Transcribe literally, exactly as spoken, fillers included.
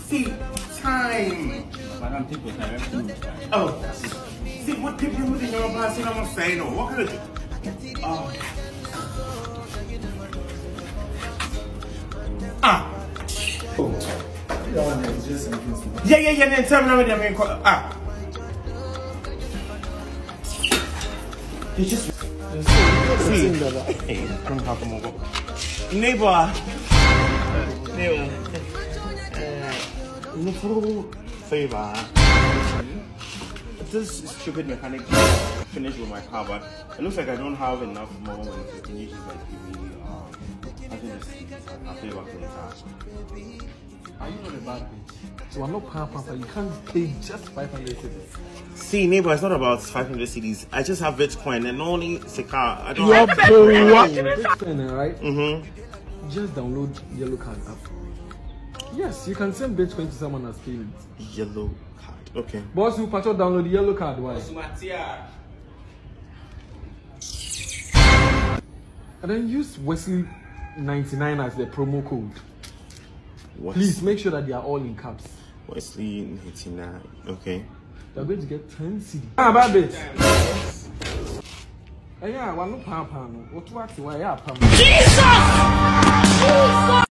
See, time. Madam, take your time. Oh, see, what people who think you're passing, I'm not saying, no. What kind of. Oh. Ah. Oh. Yeah, yeah, yeah, then tell me what I'm going to call. Ah. You just. See, hey, come talk about neighbor. Neighbor. No favor. This stupid mechanic finished with my car, but it looks like I don't have enough more when the technicians like give me. Um, I think just a favor for the car. Are you not a bad bitch? So I'm not power pamper. You can't pay just five hundred cedis. See, neighbor, it's not about five hundred cedis. I just have Bitcoin and only it's a car. I don't you have Bitcoin, right? Mm-hmm. Just download Yellow Card app. Yes, you can send Bitcoin to someone as payment. Yellow Card. Okay. Boss, you patch download the Yellow Card. Why? And then use Wesley ninety-nine as the promo code. What? Please make sure that they are all in caps. Wesley ninety-nine. Okay. They're going to get ten C D. Ah, bad bitch. Yeah, one no pound pound. What what why yeah, Jesus!